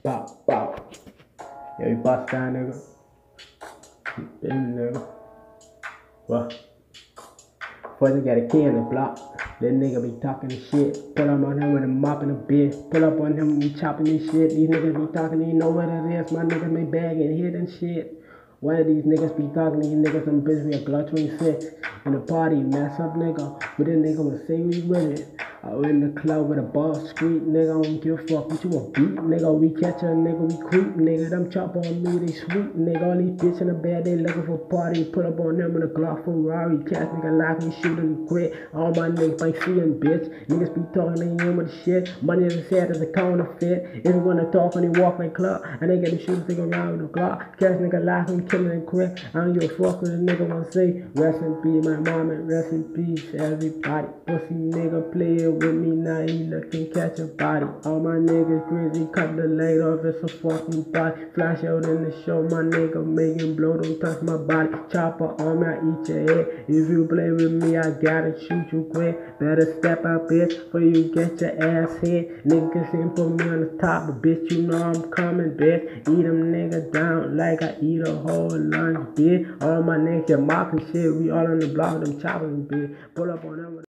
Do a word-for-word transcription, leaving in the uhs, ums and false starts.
Bop, bop. Yeah, we bust down, nigga. Been, nigga. What? Before they got a key in the block, that nigga be talking this shit. Pull up on him with a mop and a bitch. Pull up on him, we chopping this shit. These niggas be talking, you know what it is. My niggas be bagging, hitting shit. One of these niggas be talking, these niggas some bitch we a Glock twenty-six. In the party, mess up nigga. But this nigga wanna say we with it. Out in the club with a boss street, nigga, I don't give a fuck what you want beat, nigga. We catch a nigga, we creep, nigga. Them chop on me, they sweet, nigga. All these bitches in the bed, they looking for party. Put up on them in a Glock Ferrari. Catch nigga like me, shoot and quit. All my niggas ain't seeing bitch. Niggas be talking, they in with the shit. Money is sad as a counterfeit. If you wanna talk when they walk in the club, and they get them shooters, nigga around with the Glock. Catch nigga like me, killing and quit. I don't give a fuck what a nigga wanna say. Rest in peace, my mom, and rest in peace, everybody. Pussy nigga play with me, now he looking catch a body. All my niggas crazy, cut the leg off, it's a fucking body. Flash out in the show, my nigga making blow, don't touch my body. Chopper on me, I eat your head. If you play with me, I gotta shoot you quick. Better step out, bitch, for you get your ass hit. Niggas in put me on the top, but bitch, you know I'm coming, bitch. Eat them niggas down like I eat a whole lunch, bitch. All my niggas, your mouth and shit, we all on the block, them choppers, bitch. Pull up on them.